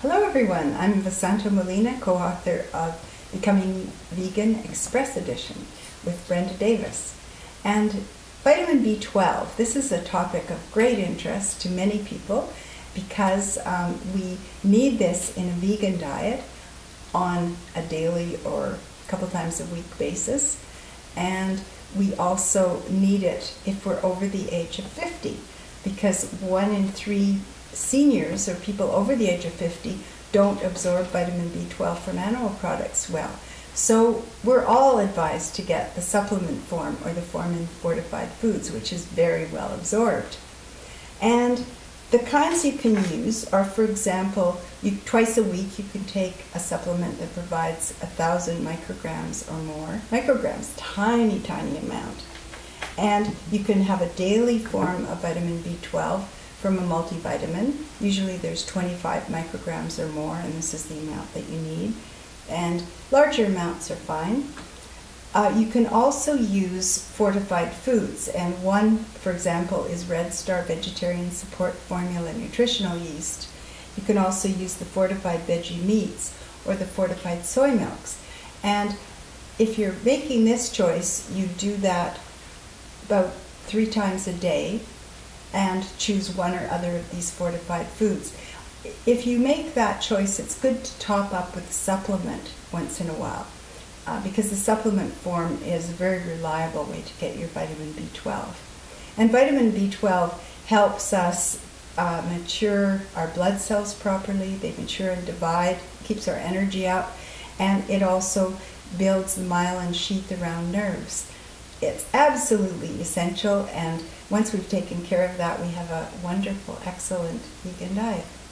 Hello everyone, I'm Vesanto Melina, co-author of Becoming Vegan Express Edition with Brenda Davis. And vitamin B12, this is a topic of great interest to many people because we need this in a vegan diet on a daily or a couple times a week basis. And we also need it if we're over the age of 50 because 1 in 3 seniors or people over the age of 50 don't absorb vitamin B12 from animal products well. So we're all advised to get the supplement form or the form in fortified foods, which is very well absorbed. And the kinds you can use are, for example, twice a week you can take a supplement that provides 1,000 micrograms or more. Micrograms, tiny, tiny amount. And you can have a daily form of vitamin B12 from a multivitamin. Usually there's 25 micrograms or more, and this is the amount that you need. And larger amounts are fine. You can also use fortified foods, and one, for example, is Red Star Vegetarian Support Formula Nutritional Yeast. You can also use the fortified veggie meats or the fortified soy milks. And if you're making this choice, you do that about 3 times a day and choose one or other of these fortified foods. If you make that choice, it's good to top up with a supplement once in a while because the supplement form is a very reliable way to get your vitamin B12. And vitamin B12 helps us mature our blood cells properly. They mature and divide, keeps our energy up, and it also builds the myelin sheath around nerves. It's absolutely essential, and once we've taken care of that, we have a wonderful, excellent vegan diet.